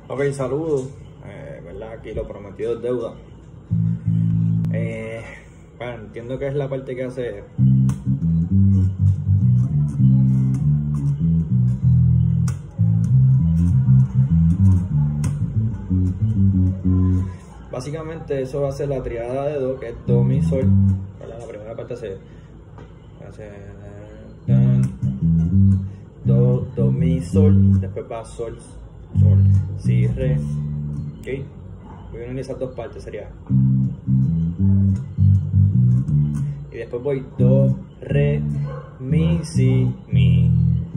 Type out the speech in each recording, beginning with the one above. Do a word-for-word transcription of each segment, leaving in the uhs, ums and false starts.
Ok, saludos. Eh, ¿verdad? Aquí lo prometido es deuda. Eh, bueno, entiendo que es la parte que hace. Básicamente eso va a ser la triada de do, que es do, mi, sol. ¿Verdad? La primera parte hace, hace do, do, mi, sol. Después va sol, sol, si, re. Ok. Voy a unir esas dos partes, sería. Y después voy do, re, mi, si, mi.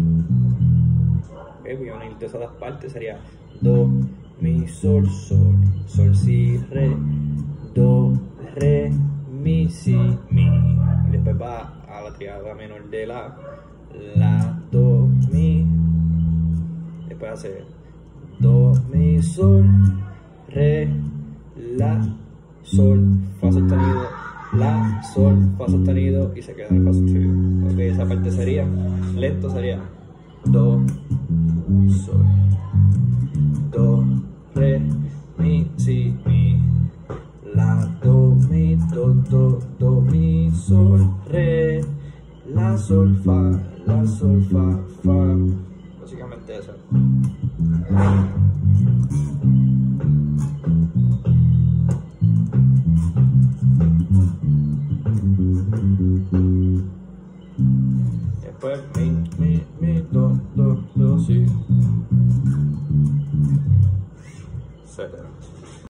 Okay, voy a unir todas esas dos partes, sería do, mi, sol, sol, sol, si, re, do, re, mi, si, mi. Y después va a la triada menor de la, la, do, mi. Después hace do, mi, sol, re, la, sol, fa sostenido, la, sol, fa sostenido y se queda el fa sostenido. Ok, esa parte sería, lento sería do, sol, do, re, mi, si, mi, la, do, mi, do, do, do, mi, sol, re, la, sol, fa, la, sol, fa, fa. Básicamente eso.